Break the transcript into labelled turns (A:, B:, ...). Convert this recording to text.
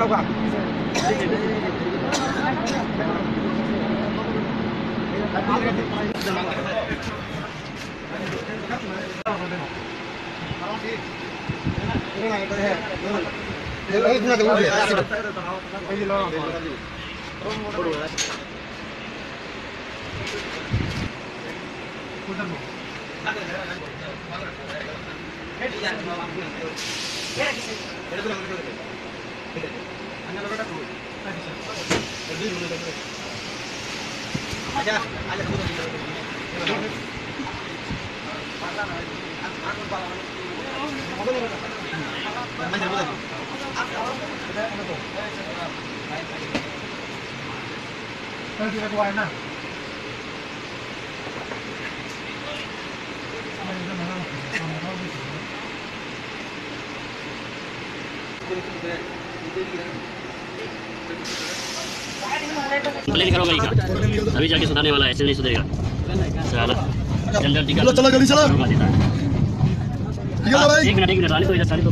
A: Play करो भाई का अभी जाके सुनाने वाला है, ऐसे नहीं सुधरेगा। चलो जल्दी चलो जल्दी चलो। एक मिनट रानी तो इधर सारी तो